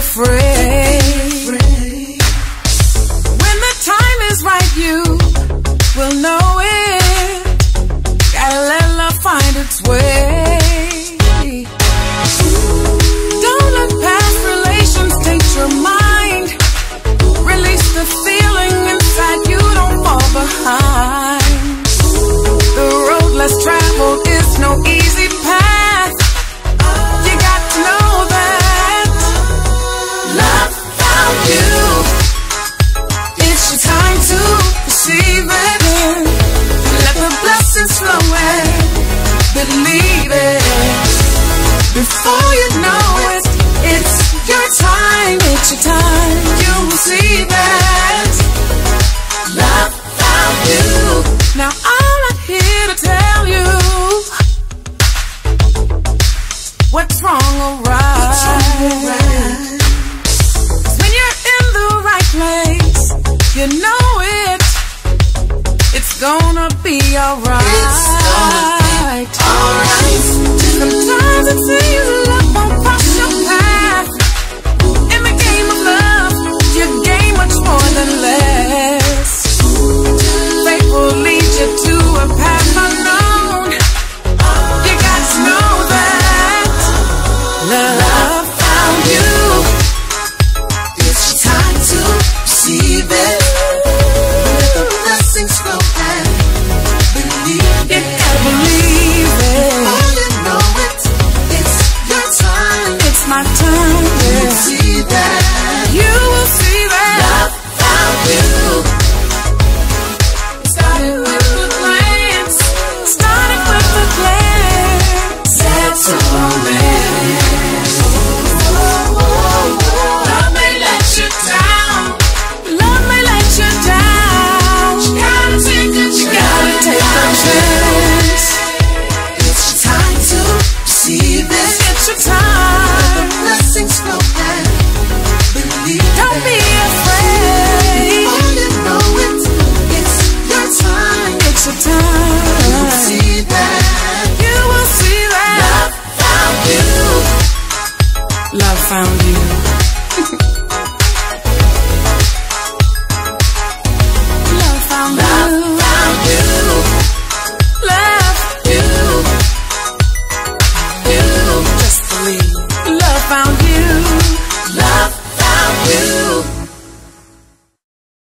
afraid. When the time is right, you will know it. Gotta let love find its way. Don't let past relations taint your mind. Release the feeling inside you, don't fall behind. The road less traveled is no easy path. You got to know that love found you. It's your time to receive it. Let the blessings flow in. Believe it. Before you know it, it's your time. It's your time. You will see that love found you. Now I'm not here to tell you what's wrong or right. 'Cause when you're in the right place, you know it. It's gonna be alright. It's gonna be alright. Sometimes it seems love won't find